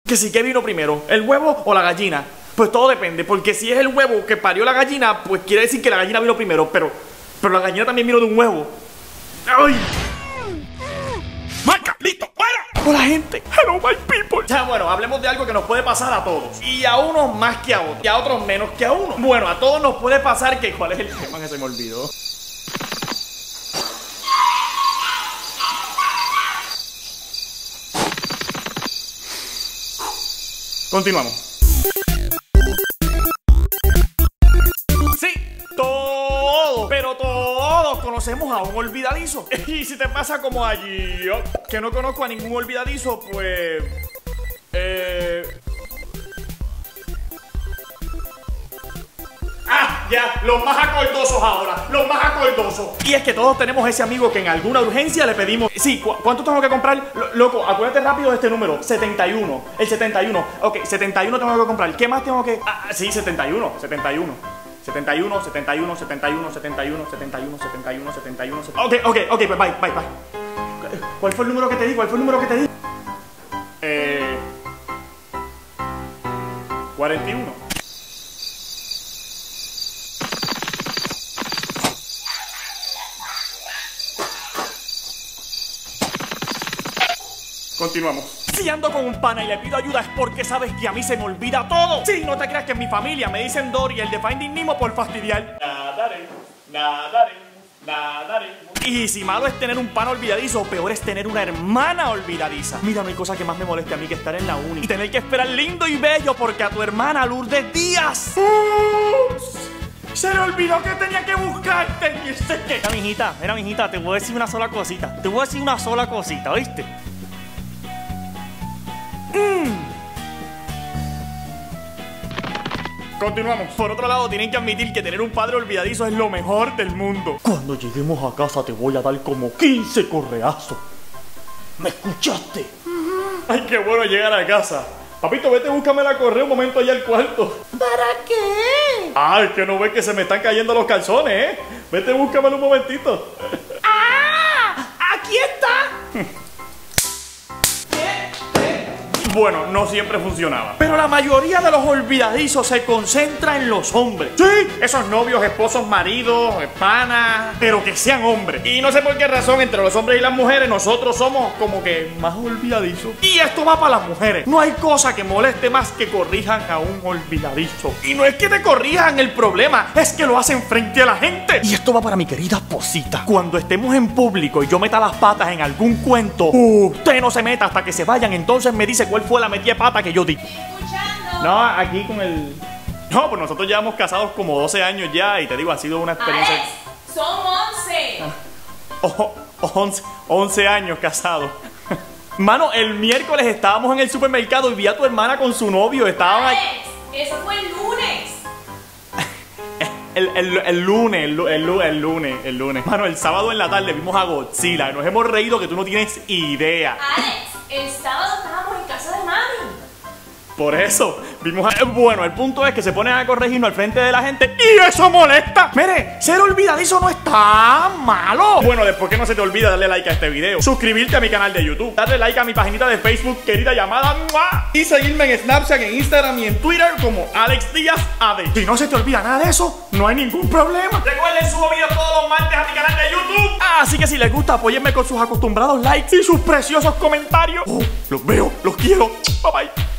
Que sí, ¿qué vino primero? ¿El huevo o la gallina? Pues todo depende, porque si es el huevo que parió la gallina, pues quiere decir que la gallina vino primero, pero la gallina también vino de un huevo. ¡Ay! ¡Marca! ¡Listo! ¡Fuera! ¡Hola, gente! ¡Hello, my people! Ya, bueno, hablemos de algo que nos puede pasar a todos. Y a unos más que a otros. Y a otros menos que a uno. Bueno, a todos nos puede pasar que... ¿Cuál es el tema que se me olvidó? Continuamos. Sí, todos, pero todos conocemos a un olvidadizo. Y si te pasa como allí, yo, que no conozco a ningún olvidadizo, pues... Ya, los más acordosos ahora, los más acordosos. Y es que todos tenemos ese amigo que en alguna urgencia le pedimos... Sí, ¿cuánto tengo que comprar? Loco, acuérdate rápido de este número, 71. El 71. Ok, 71 tengo que comprar. ¿Qué más tengo que...? Ah, sí, 71. 71. 71, 71, 71, 71, 71, 71, 71, 71. Ok, pues bye. ¿Cuál fue el número que te di? 41. Continuamos. Si ando con un pana y le pido ayuda es porque sabes que a mí se me olvida todo. Sí, no te creas que en mi familia me dicen Dory, el de Finding Nemo, por fastidiar. Nadaré. Y si malo es tener un pana olvidadizo, peor es tener una hermana olvidadiza. Mira, no hay cosa que más me moleste a mí que estar en la uni y tener que esperar lindo y bello porque a tu hermana Lourdes Díaz se le olvidó que tenía que buscarte. Y este que... Mira, mijita, te voy a decir una sola cosita. ¿Oíste? Continuamos. Por otro lado, tienen que admitir que tener un padre olvidadizo es lo mejor del mundo. Cuando lleguemos a casa te voy a dar como 15 correazos. ¿Me escuchaste? Ay, qué bueno llegar a casa. Papito, vete, búscame la correa un momento allá al cuarto. ¿Para qué? Ay, que no ves que se me están cayendo los calzones, ¿eh? Vete, búscamelo un momentito. ¡Ah! ¡Aquí está! Bueno, no siempre funcionaba. Pero la mayoría de los olvidadizos se concentra en los hombres. Sí, esos novios, esposos, maridos, panas, pero que sean hombres. Y no sé por qué razón entre los hombres y las mujeres nosotros somos como que más olvidadizos. Y esto va para las mujeres. No hay cosa que moleste más que corrijan a un olvidadizo. Y no es que te corrijan el problema, es que lo hacen frente a la gente. Y esto va para mi querida Posita. Cuando estemos en público y yo meta las patas en algún cuento, usted no se meta hasta que se vayan, entonces me dice cuál fue la metida de pata que yo di. Estoy escuchando. No, aquí con el... No, pues nosotros llevamos casados como 12 años ya y te digo, ha sido una experiencia... Alex, son 11. 11 años casados. Mano, el miércoles estábamos en el supermercado y vi a tu hermana con su novio. Estaban Alex, eso fue el lunes. el lunes. Mano, el sábado en la tarde vimos a Godzilla. Nos hemos reído que tú no tienes idea. Alex, el sábado estábamos en casa de mami. Por eso, vimos a... Bueno, el punto es que se ponen a corregirnos al frente de la gente y eso molesta. Mire, ser olvidadizo no está malo. Bueno, después que no se te olvide darle like a este video, suscribirte a mi canal de YouTube, darle like a mi paginita de Facebook, querida llamada, ¡mua! Y seguirme en Snapchat, en Instagram y en Twitter como Alex Díaz AD. Si no se te olvida nada de eso, no hay ningún problema. Recuerden, subo videos todos los martes a mi canal de YouTube. Así que si les gusta, apóyenme con sus acostumbrados likes y sus preciosos comentarios. Los veo, los quiero. Bye bye.